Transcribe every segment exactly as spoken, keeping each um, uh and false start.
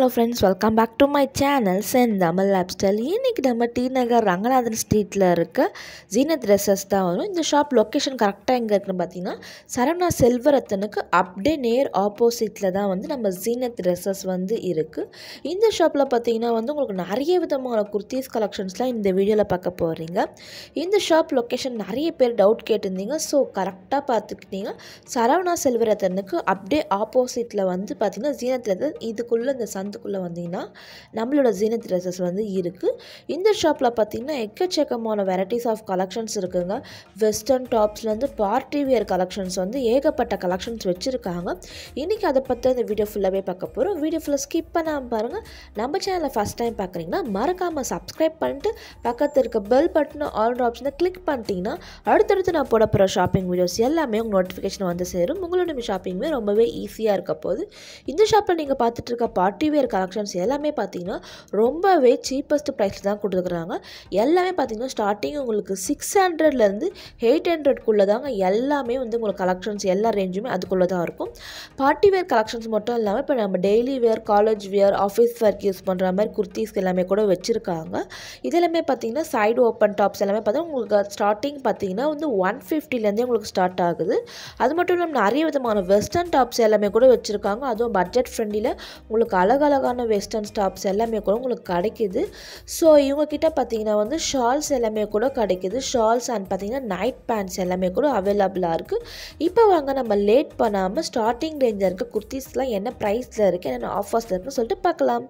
hello friends, welcome back to my channel Sendamal Lifestyle. இன்னைக்கு நம்ம T.nagar Ranganathan streetல இருக்க Zeenath dresses தான் வரும். இந்த ஷாப் லொகேஷன் கரெக்ட்டா எங்க இருக்குன்னு பாத்தீங்கன்னா saravana selvarathnamக்கு அப்படியே நேர் ஆப்போசிட்ல தான் வந்து நம்ம Zeenath dresses வந்து இருக்கு. இந்த ஷாப்ல பாத்தீங்கன்னா வந்து உங்களுக்கு நிறைய விதமான kurtis collectionsலாம் இந்த வீடியோல பார்க்க போறீங்க. இந்த ஷாப் லொகேஷன் நிறைய பேர் டவுட் கேட்டிருந்தீங்க. சோ கரெக்ட்டா பாத்துக்கிட்டீங்க. saravana selvarathnamக்கு அப்படியே ஆப்போசிட்ல வந்து பாத்தீங்கன்னா Zeenath இதுக்குள்ள இந்த சந்துக்குள்ள வந்தீங்கன்னா நம்மளோட Zeenath dresses வந்து இருக்கு. இந்த ஷாப்ல பாத்தீங்கன்னா எக்கச்சக்கமான வெரைட்டிஸ் ஆஃப் கலெக்ஷன்ஸ் இருக்குங்க. வெஸ்டர்ன் டாப்ஸ்ல இருந்து பார்ட்டி வியர் கலெக்ஷன்ஸ் வந்து ஏகப்பட்ட கலெக்ஷன்ஸ் வச்சிருக்காங்க. இன்னைக்கு அத பத்தி இந்த வீடியோ ஃபுல்லாவே பார்க்க போறோம். வீடியோ ஃபுல்லா ஸ்கிப் பண்ணாம பாருங்க. நம்ம சேனலை ஃபர்ஸ்ட் டைம் பார்க்கறீங்கன்னா மறக்காம Subscribe பண்ணிட்டு பக்கத்துல இருக்க பெல் பட்டனை ஆல் ஆப்ஷனை கிளிக் பண்ணிட்டீங்கன்னா அடுத்தடுத்து நான் போட போற ஷாப்பிங் வீடியோஸ் எல்லாமே உங்களுக்கு நோட்டிஃபிகேஷன் வந்து சேரும். உங்களோட ஷாப்பிங்மே ரொம்பவே ஈஸியா இருக்க போகுது. இந்த ஷாப்ல நீங்க பார்த்துட்டு இருக்க பார்ட்டி வேர் கலெக்ஷன்ஸ் எல்லாமே பாத்தீங்கன்னா ரொம்பவே சீப்பஸ்ட் பிரைஸ்ல தான் கொடுக்குறாங்க. எல்லாமே பாத்தீங்கன்னா ஸ்டார்டிங் உங்களுக்கு six hundred ல இருந்து eight hundred குள்ள தாங்க எல்லாமே வந்து உங்களுக்கு கலெக்ஷன்ஸ் எல்லா ரேஞ்சுமே அதுக்குள்ள தான் இருக்கும். பார்ட்டி வேர் கலெக்ஷன்ஸ் மட்டும் இல்லாம இப்ப நம்ம daily wear, college wear, office வேர்க்கு யூஸ் பண்ற மாதிரி kurtis எல்லாமே கூட வச்சிருக்காங்க. இதெல்லாமே பாத்தீங்கன்னா சைடு ஓபன் டாப்ஸ் எல்லாமே பாத்தீங்கன்னா உங்களுக்கு ஸ்டார்டிங் பாத்தீங்கன்னா வந்து one fifty ல இருந்தே உங்களுக்கு ஸ்டார்ட் ஆகுது. அது மட்டும் இல்லாம நிறைய விதமான வெஸ்டர்ன் டாப்ஸ் எல்லாமே கூட வச்சிருக்காங்க. அதுவும் பட்ஜெட் ஃப்ரெண்ட்லில உங்களுக்கு அழகழகான வெஸ்டர்ன் டாப்ஸ் எல்லாமே கூட உங்களுக்கு கிடைக்குது. ஸோ இவங்க கிட்ட பார்த்தீங்கன்னா வந்து ஷால்ஸ் எல்லாமே கூட கிடைக்குது. ஷால்ஸ் அண்ட் பார்த்தீங்கன்னா நைட் பேண்ட்ஸ் எல்லாமே கூட அவைலபிளாக இருக்குது. இப்போ வாங்க நம்ம லேட் பண்ணாமல் ஸ்டார்டிங் ரேஞ்சில் இருக்க குர்த்திஸ்லாம் என்ன ப்ரைஸில் இருக்குது, என்னென்ன ஆஃபர்ஸில் இருக்குன்னு சொல்லிட்டு பார்க்கலாம்.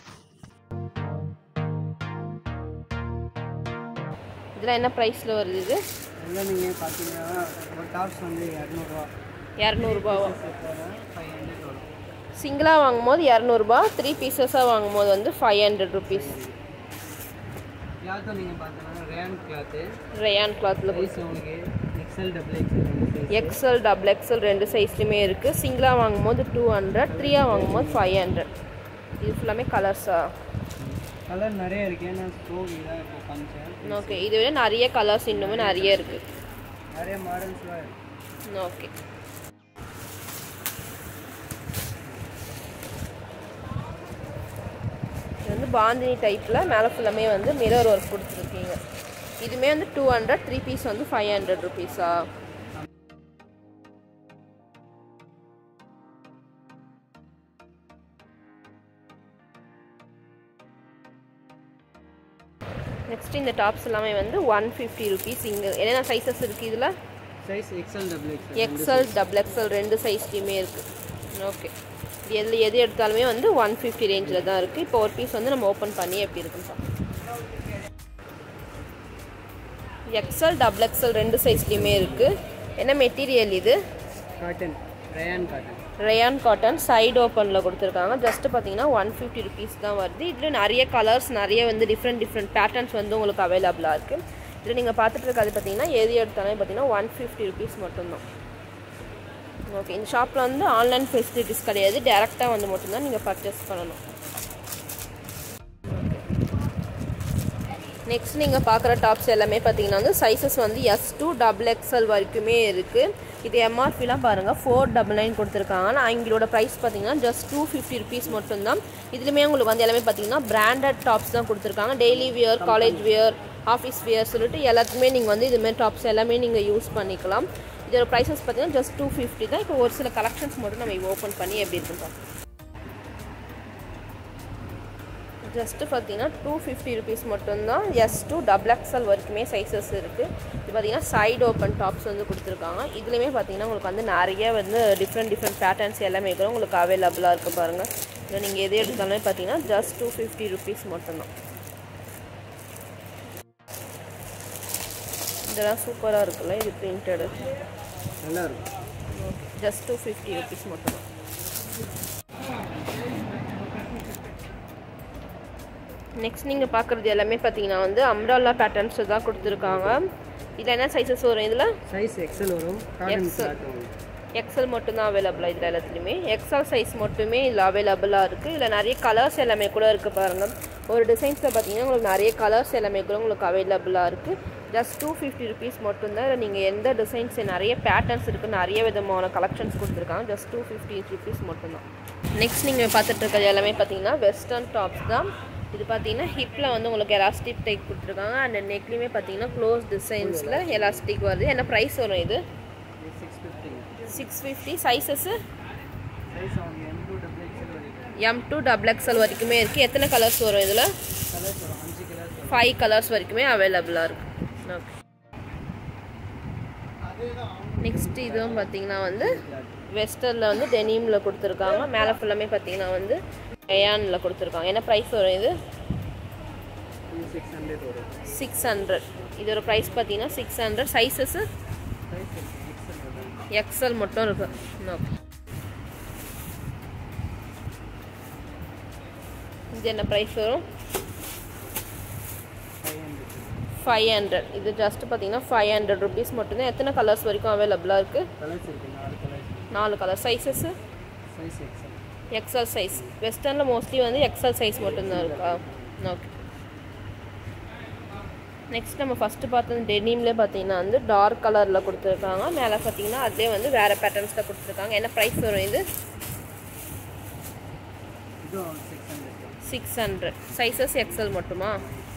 இதில் என்ன ப்ரைஸில் வருது? இது எல்லாம் நீங்கள் பார்த்தீங்கன்னா ஒரு டாப்ஸ் வந்து இரநூறுவா இரநூறுபாவா சிங்கிளாக வாங்கும்போது இரநூறுபா, த்ரீ பீசஸாக வாங்கும்போது வந்து ஃபைவ் ஹண்ட்ரட் ருபீஸ். கிளாத்தும் நீங்கள் பார்த்தீங்கன்னா ரேயான் கிளாத்து ரேயான் கிளாத்தில் உங்களுக்கு XL double XL XL double XL ரெண்டு சைஸ்லையுமே இருக்குது. சிங்கிளாக வாங்கும்போது டூ ஹண்ட்ரட், த்ரீயாக வாங்கும்போது ஃபைவ் ஹண்ட்ரட். இது ஃபுல்லாமே கலர்ஸா? கலர் நிறைய இருக்குது. ஏன்னா ஸ்டோக் இதான் இப்போ காமிச்சேன். ஓகே, இதை விட நிறைய கலர்ஸ் இன்னுமே நிறைய இருக்குது. நிறைய மாடல்ஸ்லாம் இருக்குது. ஓகே, இது வந்து பாந்தினி டைப்பில் மேலே ஃபுல்லாமே வந்து மிரர் ஒர்க் கொடுத்துருக்கீங்க. இதுவுமே வந்து டூ ஹண்ட்ரட், த்ரீ பீஸ் வந்து ஃபைவ் ஹண்ட்ரட் ருபீஸா? நெக்ஸ்ட் இந்த டாப்ஸ் எல்லாமே வந்து ஒன் ஃபிஃப்டி ருபீஸ். இங்கே என்னென்ன சைஸஸ் இருக்குது? இதில் size XL double XL XL double XL ரெண்டு சைஸ்லையுமே இருக்குது. ஓகே, எது எது எடுத்தாலுமே வந்து ஒன் ஃபிஃப்டி ரேஞ்சில் தான் இருக்குது. இப்போ ஒரு பீஸ் வந்து நம்ம ஓப்பன் பண்ணி எப்படி இருக்குன்னு பார்க்கலாம். எக்ஸ்எல் டபுள் எக்ஸ்எல் ரெண்டு சைஸ்லையுமே இருக்குது. என்ன மெட்டீரியல் இது? Cotton, rayon cotton. Rayon cotton side ஓப்பனில் கொடுத்துருக்காங்க. ஜஸ்ட்டு பார்த்தீங்கன்னா ஒன் ஃபிஃப்டி ருபீஸ் தான் வருது. இதில் நிறைய கலர்ஸ், நிறைய வந்து டிஃப்ரெண்ட் டிஃப்ரெண்ட் பேட்டர்ன்ஸ் வந்து உங்களுக்கு அவைலபிளாக இருக்குது. இதில் நீங்கள் பார்த்துட்டு இருக்காது பார்த்தீங்கன்னா எது எடுத்தாலும் பார்த்தீங்கன்னா ஒன் ஃபிஃப்டி ருபீஸ் மட்டும்தான். ஓகே, இந்த ஷாப்பில் வந்து ஆன்லைன் ஃபெசிலிட்டிஸ் கிடையாது. டேரெக்டாக வந்து மட்டும்தான் நீங்கள் பர்ச்சேஸ் பண்ணணும். நெக்ஸ்ட் நீங்கள் பார்க்குற டாப்ஸ் எல்லாமே பார்த்தீங்கன்னா வந்து சைஸஸ் வந்து எஸ் டூ டபுள் எக்ஸ்எல் வரைக்குமே இருக்குது. இது எம்ஆர்பிலாம் பாருங்கள் ஃபோர் டபுள் நைன் கொடுத்துருக்காங்க. ஆனால் எங்களோட ப்ரைஸ் பார்த்தீங்கன்னா ஜஸ்ட் டூ ஃபிஃப்டி ருபீஸ் மட்டும்தான். இதுலேயுமே உங்களுக்கு வந்து எல்லாமே பார்த்தீங்கன்னா பிராண்டட் டாப்ஸ் தான் கொடுத்துருக்காங்க. Daily wear, college wear, office wear சொல்லிட்டு எல்லாத்துக்குமே நீங்கள் வந்து இதுமாதிரி டாப்ஸ் எல்லாமே நீங்கள் யூஸ் பண்ணிக்கலாம். இதோட ப்ரைஸஸ் பார்த்தீங்கன்னா ஜஸ்ட் டூ ஃபிஃப்டி தான். இப்போ ஒரு சில கலெக்ஷன்ஸ் மட்டும் நம்ம ஓப்பன் பண்ணி எப்படி இருக்குன்னு பார்க்கலாம். ஜஸ்ட்டு பார்த்தீங்கன்னா டூ ஃபிஃப்டி ருபீஸ் மட்டும்தான். எஸ் டூ டபுள் எக்ஸ்எல் வரைக்குமே சைஸஸ் இருக்குது. இது பார்த்தீங்கன்னா சைடு ஓப்பன் டாப்ஸ் வந்து கொடுத்துருக்காங்க. இதுலேயுமே பார்த்தீங்கன்னா உங்களுக்கு வந்து நிறைய வந்து டிஃப்ரெண்ட் டிஃப்ரெண்ட் பேட்டர்ன்ஸ் எல்லாமே கூட உங்களுக்கு அவைலபிளாக இருக்குது பாருங்கள். இதை நீங்கள் எது எடுத்தாலுமே பார்த்தீங்கன்னா ஜஸ்ட் டூ ஃபிஃப்டி ருபீஸ் மட்டும்தான். இதெல்லாம் சூப்பராக இருக்குல்ல, இது பிரிண்டடு நல்லா இருக்கும். Okay, just two fifty rupees மட்டும்தான். நெக்ஸ்ட் நீங்கள் பார்க்குறது எல்லாமே பார்த்தீங்கன்னா வந்து அம்ப்ரெல்லா பேட்டர்ன்ஸ் தான் கொடுத்துருக்காங்க. இதில் என்ன சைஸஸ் வரும்? இதில் சைஸ் எக்ஸ்எல் வரும். எக்ஸ்எல் எக்ஸ்எல் மட்டும்தான் அவைலபிளாக இதில் எல்லாத்துலேயுமே. எக்ஸ்எல் சைஸ் மட்டுமே இதில் அவைலபிளாக இருக்குது. இதில் நிறைய கலர்ஸ் எல்லாமே கூட இருக்குது பாருங்கள். ஒரு டிசைன்ஸில் பார்த்தீங்கன்னா உங்களுக்கு நிறைய கலர்ஸ் எல்லாமே கூட உங்களுக்கு அவைலபிளாக இருக்குது. ஜஸ்ட் டூ ஃபிஃப்டி ருபீஸ் மட்டும்தான். இதில் நீங்கள் எந்த டிசைன்ஸ் நிறைய பேட்டர்ன்ஸ் இருக்குது, நிறைய விதமான கலெக்ஷன்ஸ் கொடுத்துருக்காங்க. ஜஸ்ட் டூ ஃபிஃப்டி ருபீஸ் மட்டும்தான். நெக்ஸ்ட் நீங்கள் பார்த்துட்டு இருக்கிறது எல்லாமே பார்த்தீங்கன்னா வெஸ்டர்ன் டாப்ஸ் தான். இது பார்த்தீங்கன்னா ஹிப்பில் வந்து உங்களுக்கு எலாஸ்டிக் டைப் கொடுத்துருக்காங்க. அண்ட் நெக்லேயுமே பார்த்தீங்கன்னா க்ளோஸ் டிசைன்ஸில் எலாஸ்டிக் வருது. என்ன ப்ரைஸ் வரும் இது? Six fifty. Sizes M to double XL வரைக்குமே இருக்குது. எத்தனை கலர்ஸ் வரும் இதில்? ஃபைவ் கலர்ஸ் வரைக்குமே அவைலபிளாக இருக்குது. ஓகே. நெக்ஸ்ட் இதுவும் பார்த்தீங்கன்னா வந்து வெஸ்டர்னில் வந்து டெனிமில் கொடுத்துருக்காங்க. மேலே ஃபுல்லாமே பார்த்தீங்கன்னா வந்து ரயானில் கொடுத்துருக்காங்க. என்ன ப்ரைஸ் வரும் இது? Six hundred. இதோட ப்ரைஸ் பார்த்தீங்கன்னா சிக்ஸ் ஹண்ட்ரட். சைஸஸ்ஸு எக்ஸ்எல் மட்டும் இருக்கு. ஓகே. இது என்ன ப்ரைஸ் வரும்? Five hundred. இது ஜஸ்ட் பார்த்தீங்கன்னா ஃபைவ் ஹண்ட்ரட் ருபீஸ் மட்டும்தான். எத்தனை கலர்ஸ் வரைக்கும் அவைலபிளாக இருக்குது? நாலு கலர். Sizes XL size. வெஸ்டர்னில் மோஸ்ட்லி வந்து எக்ஸ்எல் சைஸ் மட்டும்தான் இருக்கா? ஓகே. நெக்ஸ்ட் நம்ம ஃபஸ்ட்டு பார்த்தது டெனிம்லேயே பார்த்தீங்கன்னா வந்து டார்க் கலரில் கொடுத்துருக்காங்க. மேலே பார்த்தீங்கன்னா அதுலேயே வந்து வேறு பேட்டர்ன்ஸில் கொடுத்துருக்காங்க. என்ன ப்ரைஸ் வரும் இது? Six hundred. சைஸஸ் எக்ஸ்எல் மட்டுமா?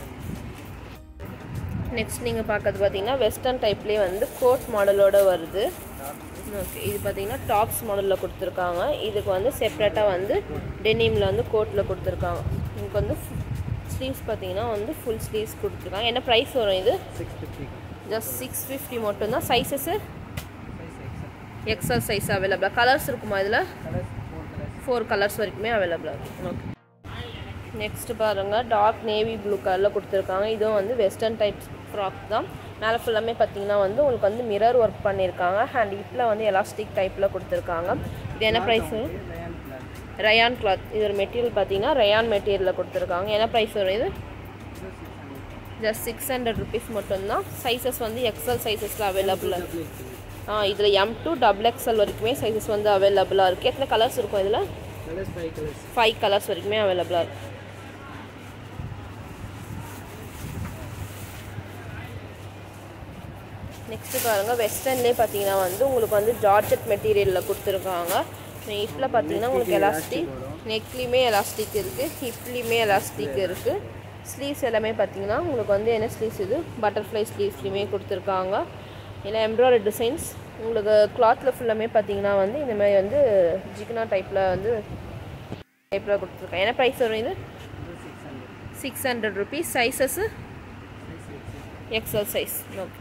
நெக்ஸ்ட் நீங்கள் பார்க்கறது பார்த்தீங்கன்னா வெஸ்டர்ன் டைப்லேயே வந்து கோட் மாடலோடு வருது. ஓகே. இது பார்த்தீங்கன்னா டாப்ஸ் மாடலில் கொடுத்துருக்காங்க. இதுக்கு வந்து செப்ரேட்டாக வந்து டெனிமில் வந்து கோட்டில் கொடுத்துருக்காங்க. இதுக்கு வந்து ஸ்லீவ்ஸ் பார்த்தீங்கன்னா வந்து ஃபுல் ஸ்லீவ்ஸ் கொடுத்துருக்காங்க. என்ன ப்ரைஸ் வரும் இது? ஜஸ்ட் சிக்ஸ் ஃபிஃப்டி மட்டும்தான். சைஸஸ்ஸு எக்ஸ்எல் சைஸ் அவைலபிளாக. கலர்ஸ் இருக்குமா இதில்? ஃபோர் கலர்ஸ் வரைக்குமே அவைலபிளாக இருக்குது. ஓகே. நெக்ஸ்ட் பாருங்கள் டார்க் நேவி ப்ளூ கலரில் கொடுத்துருக்காங்க. இதுவும் வந்து வெஸ்டர்ன் டைப் ஃப்ராக் தான். மேலே ஃபுல்லாமே பார்த்தீங்கன்னா வந்து உங்களுக்கு வந்து மிரர் ஒர்க் பண்ணியிருக்காங்க. ஹேண்ட் ஹிப்பில் வந்து எலாஸ்டிக் டைப்பில் கொடுத்துருக்காங்க. இது என்ன ப்ரைஸு? Rayon cloth. இது ஒரு மெட்டீரியல் பார்த்தீங்கன்னா ரயான் மெட்டீரியலில் கொடுத்துருக்காங்க. என்ன ப்ரைஸ் வரும் இது? ஜஸ்ட் சிக்ஸ் ஹண்ட்ரட் ருபீஸ் மட்டும்தான். சைஸஸ் வந்து எக்ஸ்எல் சைஸஸில் அவைலபிளாக இருக்குது. ஆ இதில் எம் டூ டபுள் எக்ஸ்எல் வரைக்குமே சைஸஸ் வந்து அவைலபிளாக இருக்குது. எத்தனை கலர்ஸ் இருக்கும் இதில்? ஃபைவ் கலர்ஸ் வரைக்குமே அவைலபிளாக இருக்குது. நெக்ஸ்ட்டு பாருங்கள் வெஸ்டர்ன்லேயே பார்த்தீங்கன்னா வந்து உங்களுக்கு வந்து ஜார்ஜெட் மெட்டீரியலில் கொடுத்துருக்காங்க. ஹிப்பில் பார்த்தீங்கன்னா உங்களுக்கு எலாஸ்டிக், நெக்லேயுமே எலாஸ்டிக் இருக்குது, ஹிப்லேயுமே எலாஸ்டிக் இருக்குது. ஸ்லீவ்ஸ் எல்லாமே பார்த்தீங்கன்னா உங்களுக்கு வந்து என்ன ஸ்லீவ்ஸ் இது? பட்டர்ஃப்ளை ஸ்லீவ்ஸ்லேயுமே கொடுத்துருக்காங்க. இல்லை எம்ப்ராய்டரி டிசைன்ஸ். உங்களுக்கு கிளாத்தில் ஃபுல்லாமே பார்த்தீங்கன்னா வந்து இந்த மாதிரி வந்து ஜிக்னா டைப்பில் வந்து டைப்பில் கொடுத்துருக்காங்க. என்ன ப்ரைஸ் வரும் இது? Six hundred rupees. Sizes XL size. Okay.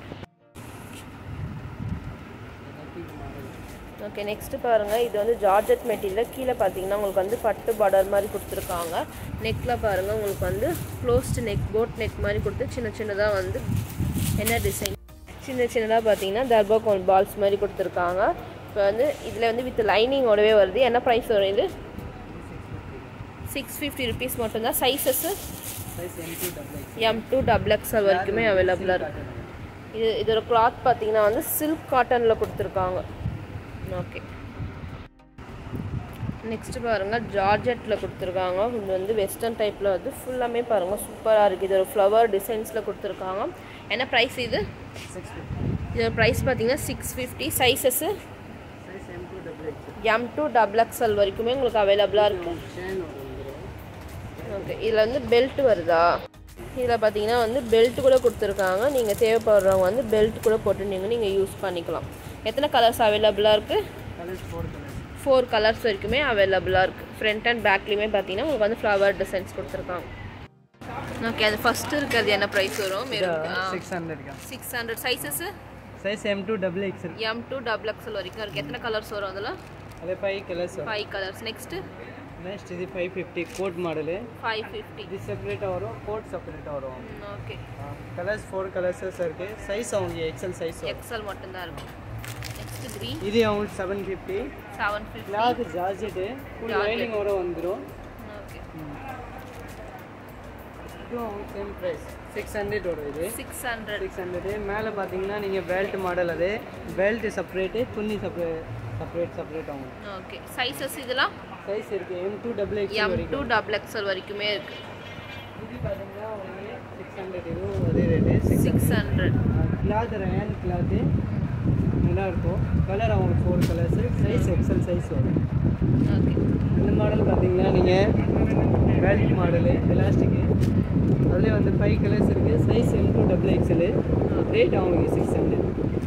Okay. Next பாருங்கள் இது வந்து ஜார்ஜெட் மெட்டீரியல். கீழே பார்த்தீங்கன்னா உங்களுக்கு வந்து பட்டு பார்டர் மாதிரி கொடுத்துருக்காங்க. நெக்கில் பாருங்கள் உங்களுக்கு வந்து க்ளோஸ்டு நெக், போட் நெக் மாதிரி கொடுத்து சின்ன சின்னதாக வந்து என்ன டிசைன் சின்ன சின்னதாக பார்த்தீங்கன்னா தர்பாகோல் பால்ஸ் மாதிரி கொடுத்துருக்காங்க. இப்போ வந்து இதில் வந்து வித் லைனிங்கோடவே வருது. என்ன ப்ரைஸ் வரும் இது? சிக்ஸ் ஃபிஃப்டி ருபீஸ் மட்டும்தான். Sizes M to double XL வரைக்குமே அவைலபிளாக இருக்குது. இது இதோட கிளாத் பார்த்தீங்கன்னா வந்து சில்க் காட்டனில் கொடுத்துருக்காங்க. ஓகே. நெக்ஸ்ட்டு பாருங்கள் ஜார்ஜெட்டில் கொடுத்துருக்காங்க. இது வந்து வெஸ்டர்ன் டைப்பில் வந்து ஃபுல்லாமே பாருங்கள் சூப்பராக இருக்குது. இது ஒரு ஃப்ளவர் டிசைன்ஸில் கொடுத்துருக்காங்க. என்ன ப்ரைஸ் இது? இதோட ப்ரைஸ் பார்த்தீங்கன்னா six fifty. Sizes M to double XL வரைக்குமே உங்களுக்கு அவைலபிளாக இருக்குது. ஓகே. இதில் வந்து பெல்ட் வருதா? இதில் பார்த்தீங்கன்னா வந்து பெல்ட் கூட கொடுத்துருக்காங்க. நீங்கள் தேவைப்படுறவங்க வந்து பெல்ட் கூட போட்டு நீங்கள் நீங்கள் யூஸ் பண்ணிக்கலாம். எத்தனை கலர்ஸ் அவைலபிளாக இருக்குது? ஃபோர் கலர்ஸ் வரைக்குமே அவைலபிளாக இருக்குது. ஃப்ரண்ட் அண்ட் பேக்லேயுமே பார்த்தீங்கன்னா உங்களுக்கு வந்து ஃப்ளவர் டிசைன்ஸ் கொடுத்துருக்காங்க. ஓகே. அது ஃபஸ்ட்டு இருக்கிறது என்ன ப்ரைஸ் வரும்? Six hundred. Six hundred. Sizes size M to double XL. M to double XL வரைக்கும் இருக்குது. எத்தனை கலர்ஸ் வரும் அதில்? அதே five colours. Five colours. Next next இது five fifty coat model. Five fifty. இது செப்பரேட்டாக வரும், கோட் செப்பரேட்டாக வரும். ஓகே. கலர்ஸ் ஃபோர் கலர்ஸஸ் இருக்குது. சைஸ் அவங்க எக்ஸ்எல் சைஸ். எக்ஸ்எல் மட்டும்தான் இருக்கும். Next green. இது அவங்க seven fifty. Seven fifty. Cloth georgette full lining வர வந்துடும். ஓகே. இது அவங்க சேம் ப்ரைஸ் சிக்ஸ் ஹண்ட்ரட் வரும். இது சிக்ஸ் ஹண்ட்ரட். Six hundred. மேலே பார்த்தீங்கன்னா நீங்கள் பெல்ட் மாடல், அது பெல்ட் செப்பரேட்டு, துணி செப்பரேட் செப்பரேட் செப்பரேட் ஆகும். ஓகே. சைஸஸ் இதெல்லாம் சைஸ் இருக்குது M to double XL M வரைக்கும். டூ டபுள் எக்ஸ்எல் வரைக்குமே இருக்குது. இது பார்த்தீங்கன்னா உங்களுக்கு சிக்ஸ் ஹண்ட்ரட். இதுவும் அதே rate six hundred. Cloth rayon cloth. நல்லா நல்லா இருக்கும். கலர் அவங்களுக்கு four colours, size XL size வரும். ஓகே. இந்த மாடல் பார்த்தீங்கன்னா நீங்கள் பெல்ட் மாடலு எலாஸ்டிக்கு அதுலேயே வந்து ஃபைவ் கலர்ஸ் இருக்குது. Size M to double XL. Rate அவங்களுக்கு சிக்ஸ் ஹண்ட்ரட்.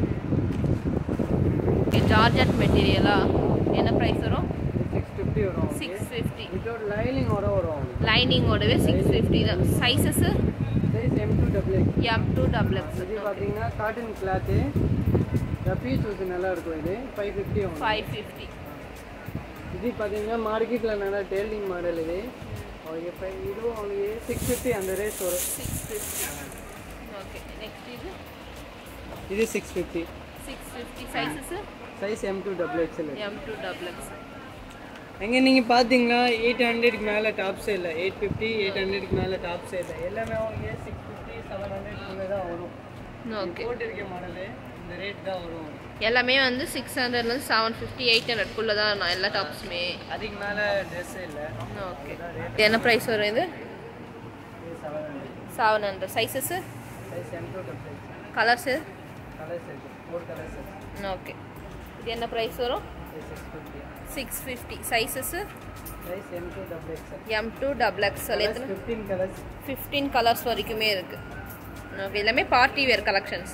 ஓகே. ஜார்ஜெட் மெட்டீரியலா என்ன ப்ரைஸ் வரும்? சிக்ஸ் ஃபிஃப்டி வரும். Six fifty. வித்தவுட் லைனிங்கோட வரும். லைனிங்கோடவே சிக்ஸ் ஃபிஃப்டி தான். Sizes size M to double X. M to double X. இது பார்த்தீங்கன்னா காட்டன் கிளாத்து. ரஃபி சூஸ் நல்லா இருக்கும். இது ஃபைவ் ஃபிஃப்டி வரும். Five fifty. இது பார்த்தீங்கன்னா மார்க்கெட்டில் நல்லா டெய்லிங் மாடல். இது அவங்களுக்கு ஃபைவ் இதுவும் அவங்களுக்கு சிக்ஸ் ஃபிஃப்டி அந்த ரேட் வரும். Six fifty. ஓகே. நெக்ஸ்ட் இது இது six fifty. Six fifty. Sizes size M to double XL. M to double X. எங்கே நீங்கள் பார்த்தீங்கன்னா எயிட் ஹண்ட்ரடுக்கு மேலே டாப்ஸே இல்லை. எயிட் ஃபிஃப்டி எயிட் ஹண்ட்ரடுக்கு மேலே டாப்ஸே இல்லை. எல்லாமே அவங்க சிக்ஸ் ஃபிஃப்டி செவன் ஹண்ட்ரட்குள்ளே தான் வரும். ஓகே. போட்டு இருக்க மாடலு இந்த ரேட் தான் வரும். எல்லாமே வந்து சிக்ஸ் ஹண்ட்ரட்லேருந்து செவன் ஃபிஃப்டி எயிட் ஹண்ட்ரட்குள்ளே தான் நான் எல்லா டாப்ஸுமே. அதுக்கு மேலே ட்ரெஸ்ஸே இல்லை. ஓகே. என்ன ப்ரைஸ் வரும் இது? Seven hundred. Seven hundred. Sizes size M to double X. Colours colours இருக்குது. ஃபோர் கலர்ஸ் இருக்குது. ஓகே. இது என்ன ப்ரைஸ் வரும்? Six fifty. Six fifty. Sizes size M to double X. M to double XL. எத்தனை? Fifteen colours. Fifteen colours வரைக்குமே இருக்குது. Okay. எல்லாமே party wear collections.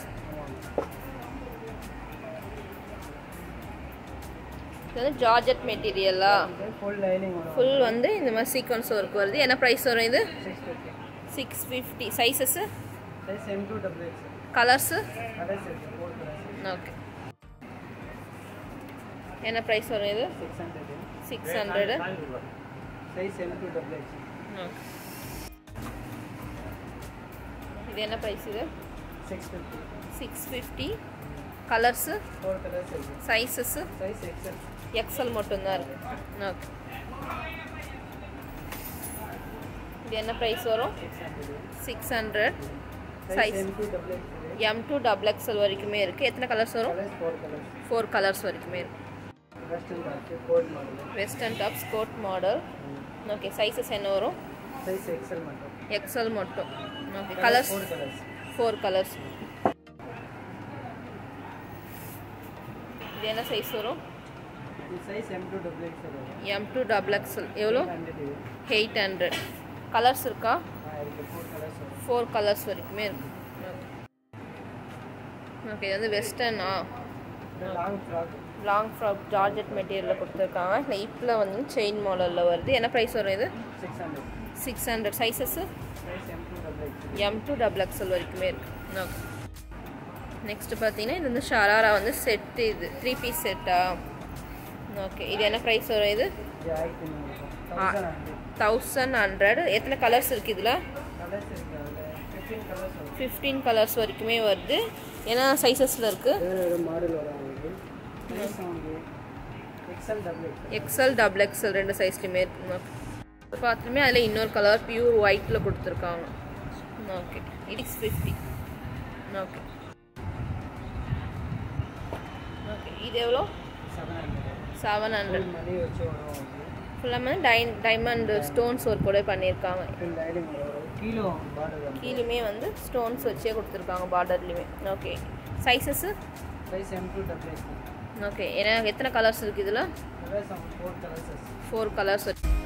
இது வந்து ஜார்ஜெட் மெட்டீரியலா? ஃபுல் லைனிங் வரும். ஃபுல் வந்து இந்த மாதிரி சீக்வன்ஸ் ஒர்க் வருது. என்ன ப்ரைஸ் வரும் இது? Six fifty. Six fifty. Sizes size M to double X. Colours colours இருக்குது. Four colours. ஓகே. என்ன ப்ரைஸ் வரும் இது? Six hundred. Six hundred. Size M to double X. Okay. இது என்ன ப்ரைஸ் இது? Six fifty. Six fifty. Colours four colours இருக்குது. Sizes size XL. XL மட்டும்தான் இருக்குது. ஓகே. இது என்ன ப்ரைஸ் வரும்? Six hundred. Size M to double X. M to double XL வரைக்குமே இருக்குது. எத்தனை கலர்ஸ் வரும்? Four colours. ஃபோர் கலர்ஸ் வரைக்குமே இருக்குது. Western top coat model. Western tops coat model. Okay. Sizes என்ன வரும்? சைஸ் எக்ஸல் மட்டும். எக்ஸல் மட்டும். Okay. Colours four colours. Four colours. இது என்ன சைஸ் வரும்? இது size M to double X வரும். M to double XL. எவ்வளோ? Eight hundred. கலர்ஸ் இருக்கா? ஃபோர் கலர்ஸ் வரும். ஃபோர் கலர்ஸ் வரைக்குமே இருக்குது. ஓகே. இது வந்து வெஸ்டர்னா? Long frock. Long frock georgette மெட்டீரியலில் கொடுத்துருக்காங்க. நைட்டில் வந்து செயின் மாடலில் வருது. என்ன ப்ரைஸ் வரும் இது? Six hundred. Six hundred. Sizes size M to double X. M to double XL வரைக்குமே இருக்குது. ஓகே. நெக்ஸ்ட்டு பார்த்தீங்கன்னா இது வந்து ஷராரா வந்து செட்டு. இது த்ரீ பீஸ் செட்டா? ஓகே. இது என்ன ப்ரைஸ் வரும் இது? Thousand hundred. எத்தனை கலர்ஸ் இருக்குது இதில்? கலர்ஸ் இருக்குது. ஃபிஃப்டீன் கலர்ஸ் வரும். ஃபிஃப்டீன் கலர்ஸ் வரைக்குமே வருது. ஏன்னா சைஸஸில் இருக்குது. வேறு மாடல் வரும் அவங்களுக்கு. சைஸ் அவங்க XL double X. XL double XL ரெண்டு சைஸ்லையுமே இருக்குங்க. பார்த்துமே அதில் இன்னொரு கலர் பியூர் ஒயிட்டில் கொடுத்துருக்காங்க. Okay. It's fifty. Okay. Okay. இது எவ்வளோ? Seven hundred. Seven hundred. மணி வச்சு வரும். ஃபுல்லாக டை டைமண்ட் ஸ்டோன்ஸ் ஒர்க் கூட பண்ணியிருக்காங்க. ஃபுல் லைனிங் வரும். கீழே பார்டர். கீழுமே வந்து ஸ்டோன்ஸ் வச்சே கொடுத்துருக்காங்க பார்டர்லையுமே. Okay. Sizes size M to double X. Okay. ஏன்னா எத்தனை கலர்ஸ் இருக்குது இதில்? Colours four colours. Four colours.